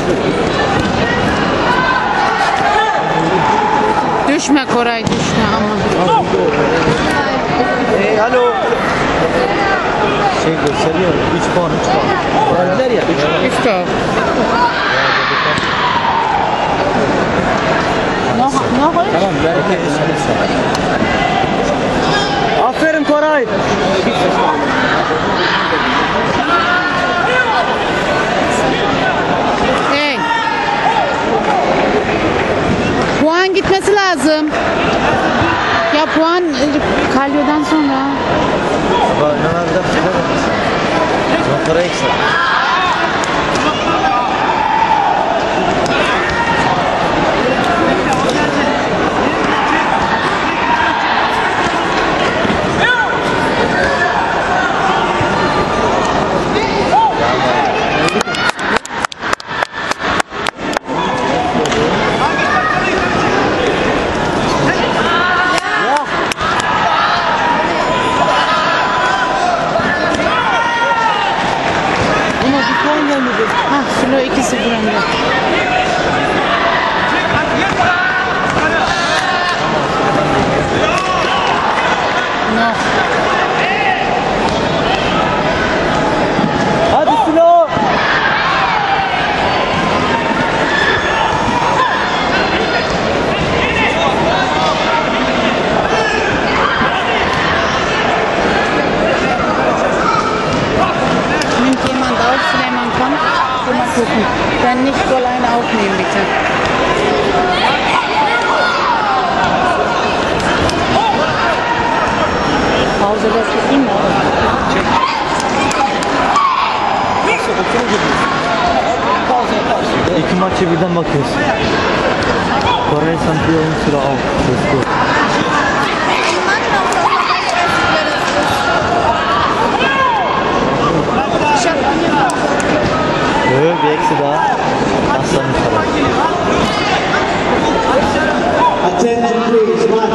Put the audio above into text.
Düşme Koray, düşme ama. Alo. Şey gösteriyor. 3 puan, 3 puan. Verdiler ya. 3 puan. Ne koy? Tamam, bereket. Aferin Koray. Hey. Puan gitmesi lazım. Ya puan Kalyo'dan sonra. Bak ne yapacak? Koray eksen. Hah, Flo 2-0 önde. No. Hadi Flo. Nimmt jemand auf, Suleiman kommt. Mal gucken. Dann nicht so alleine aufnehmen, bitte. Pause, das ist immer. İki maçı birden bakıyorsun. Koray şampiyonu sıra al. Bir eksi daha. Aslanın para. Attention please,